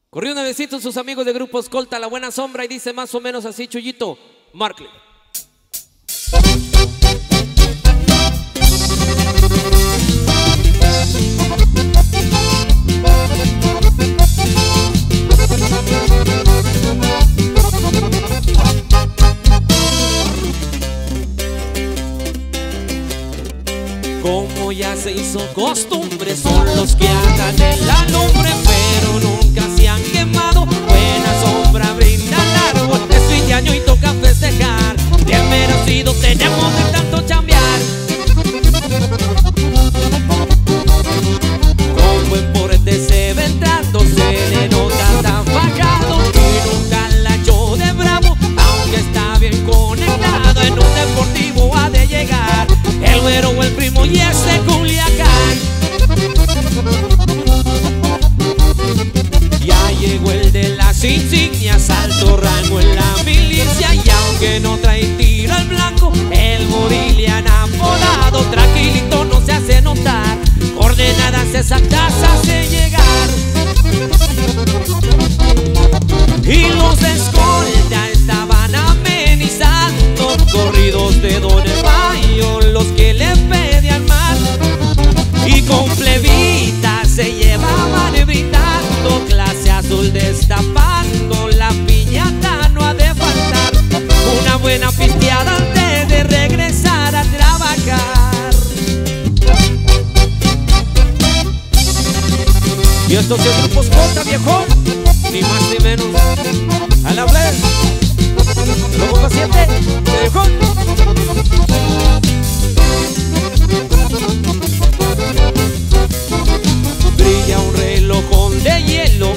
Corrió una besito sus amigos de Grupo Escolta, La Buena Sombra, y dice más o menos así, Chuyito, Markley. Como ya se hizo costumbre, son los que andan en la lumbre, pero nunca se han quemado. Buena sombra brinda largo, es fin de año y toca festejar. Bien merecido tenemos de tanto chambear. Con buen porte se ve entrando, se le nota tan fajado y nunca la echó de bravo, aunque está bien conectado. En un deportivo ha de llegar el güero o el primo y ese Culiacán. Ya llegó el de las insignias, alto rango en la milicia, y aunque no trae tiro al blanco, el goril le han apodado. Tranquilito no se hace notar, coordenadas exactas hace llegar. Y los de escolta estaban amenizando corridos de Don Mayo, los que le pedían más, y con plebitas se llevaban brindando, clase azul destapando, la piñata no ha de faltar, una buena pisteada antes de regresar a trabajar. Y esto sí es Grupo Escolta, viejo, ni más ni menos. A la vez, luego paciente, viejo. Brilla un relojón de hielo